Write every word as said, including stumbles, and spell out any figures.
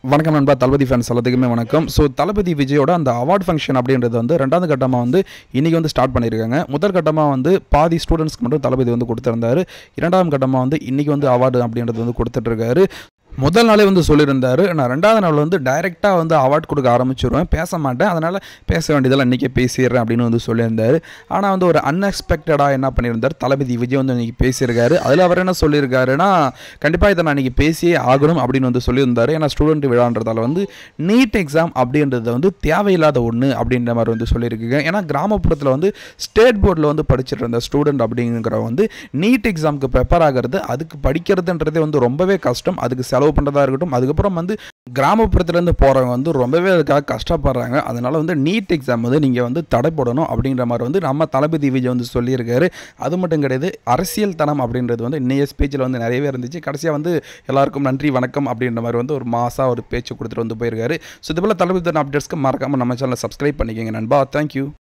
வணக்கம் நண்பா. தளபதி ஃபேன்ஸ் எல்லாத்துக்குமே வணக்கம். ஸோ தளபதி விஜயோட அந்த அவார்ட் ஃபங்க்ஷன் அப்படின்றது வந்து ரெண்டாவது கட்டமாக வந்து இன்றைக்கி வந்து ஸ்டார்ட் பண்ணியிருக்காங்க. முதல் கட்டமாக வந்து பாதி ஸ்டூடெண்ட்ஸ்க்கு மட்டும் தளபதி வந்து கொடுத்துருந்தாரு. இரண்டாவது கட்டமாக வந்து இன்றைக்கி வந்து அவார்டு அப்படின்றது வந்து கொடுத்துட்ருக்காரு. முதல் நாளே வந்து சொல்லியிருந்தார், நான் ரெண்டாவது நாள் வந்து டைரெக்டாக வந்து அவார்ட் கொடுக்க ஆரம்பிச்சிடுவேன், பேச மாட்டேன், அதனால் பேச வேண்டியதெல்லாம் இன்றைக்கே பேசிடுறேன் அப்படின்னு வந்து சொல்லியிருந்தார். ஆனால் வந்து ஒரு அன்எக்ஸ்பெக்டடாக என்ன பண்ணியிருந்தார், தளபதி விஜய் வந்து இன்றைக்கி பேசியிருக்காரு. அதில் அவர் என்ன சொல்லியிருக்காருன்னா, கண்டிப்பாக இதை நான் இன்றைக்கி பேசியே ஆகணும் அப்படின்னு வந்து சொல்லியிருந்தார். ஏன்னா ஸ்டூடெண்ட் விழான்றதால வந்து நீட் எக்ஸாம் அப்படின்றது வந்து தேவையில்லாத ஒன்று அப்படின்ற மாதிரி வந்து சொல்லியிருக்கீங்க. ஏன்னா கிராமப்புறத்தில் வந்து ஸ்டேட் போர்டில் வந்து படிச்சுட்டு இருந்த ஸ்டூடெண்ட் அப்படிங்கிற வந்து நீட் எக்ஸாமுக்கு ப்ரிப்பேர் ஆகிறது, அதுக்கு படிக்கிறதுன்றதே வந்து ரொம்பவே கஷ்டம். அதுக்கு செலவு பண்ணுறதா இருக்கட்டும், அதுக்கப்புறம் வந்து கிராமப்புறத்துலேருந்து போகிறவங்க வந்து ரொம்பவே அதுக்காக கஷ்டப்படுறாங்க. அதனால் வந்து நீட் எக்ஸாம் வந்து நீங்கள் வந்து தடை போடணும் அப்படின்ற மாதிரி வந்து நம்ம தளபதி விஜய் வந்து சொல்லியிருக்காரு. அது மட்டும் கிடையாது, அரசியல் தனம் அப்படின்றது வந்து இன்னைய ஸ்பீச்சில் வந்து நிறையவே இருந்துச்சு. கடைசியாக வந்து எல்லாருக்கும் நன்றி வணக்கம் அப்படின்ற மாதிரி வந்து ஒரு மாசாக ஒரு பேச்சு கொடுத்துட்டு வந்து போயிருக்காரு. ஸோ இதுபோல் தளபதி அப்டேட்ஸ்க்கு மறக்காமல் நம்ம சேனலை சப்ஸ்கிரைப் பண்ணிக்கோங்க நண்பா. தேங்க்யூ.